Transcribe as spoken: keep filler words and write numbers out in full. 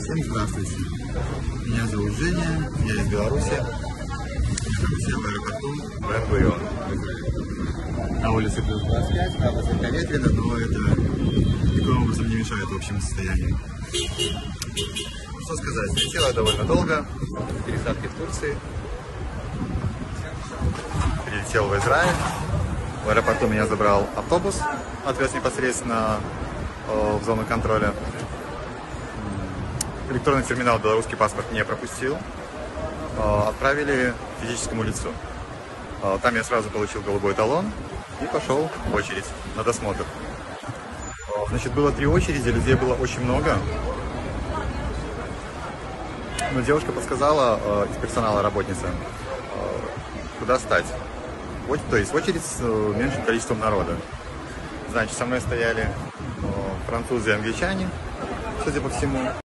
Всем здравствуйте. Меня зовут Женя, я из Беларуси. Нахожусь я в аэропорту Бен-Гурион. На улице плюс двадцать пять, правда слегка ветрено, но это никаким образом не мешает общему состоянию. Что сказать, летела довольно долго, пересадки в Турции. Прилетел в Израиль. В аэропорту меня забрал автобус, отвез непосредственно э, в зону контроля. Электронный терминал белорусский паспорт не пропустил. Э, отправили к физическому лицу. Э, там я сразу получил голубой талон и пошел в очередь на досмотр. Э, значит, было три очереди, людей было очень много. Но девушка подсказала, э, из персонала работница, э, куда стать. Вот, то есть в очередь с меньшим количеством народа. Значит, со мной стояли э, французы и англичане, судя по всему.